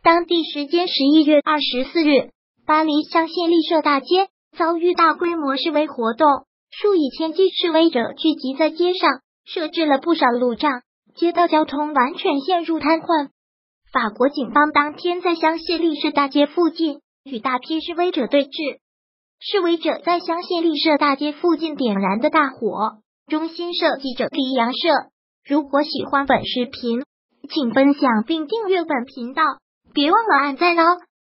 当地时间11月24日，巴黎香榭丽舍大街遭遇大规模示威活动，数以千计示威者聚集在街上，设置了不少路障，街道交通完全陷入瘫痪。法国警方当天在香榭丽舍大街附近与大批示威者对峙，示威者在香榭丽舍大街附近点燃的大火。中新社记者李阳社。如果喜欢本视频，请分享并订阅本频道，别忘了按赞哦。